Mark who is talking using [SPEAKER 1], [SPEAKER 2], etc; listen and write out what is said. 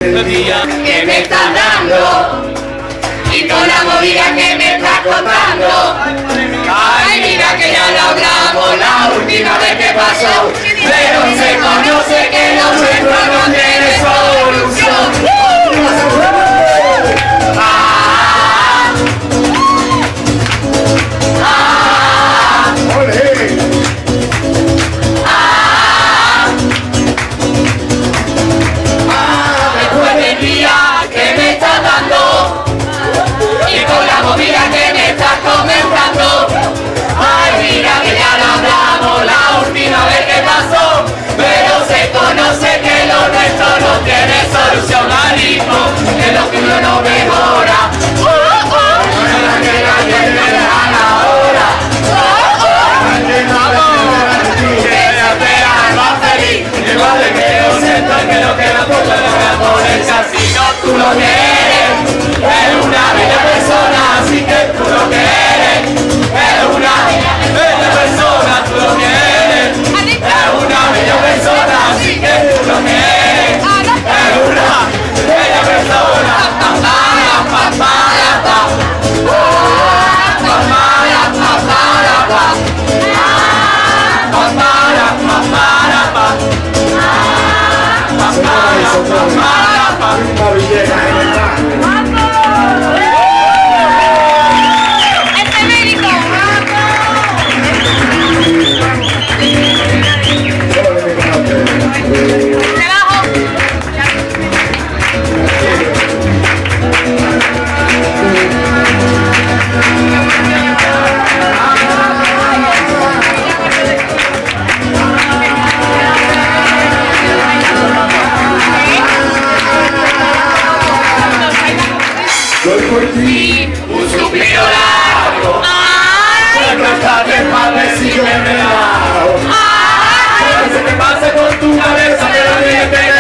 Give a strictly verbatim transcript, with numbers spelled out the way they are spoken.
[SPEAKER 1] El día que me estás dando y con la movida que me estás contando. Ay, mira que ya lo hablamos la última vez que pasó, pero se conoce que lo nuestro no tiene solución. Ah, ah, ah, después del día que me estás dando y con la movida que me estás comentando. Ay, mira que ya lo hablamos la última vez que pasó, pero se conoce que lo nuestro no tiene solución. Ritmo, que lo tuyo no mejora. Oh, oh, la que la tiene a la hora. Oh, oh, que ella sea más feliz. Igual de que yo siento que lo que la puta le voy a poner. Si no tú lo quieres, es una bella persona, así que tú lo quieres. Es una bella persona, tú lo quieres. Es una bella persona, así que tú lo quieres. Es una bella persona. Papaya, papaya, papaya, papaya, papaya, papaya, papaya, un suspiro largo, cuando estás despavecido y enredado. Que se te pase con tu cabeza, pero ni te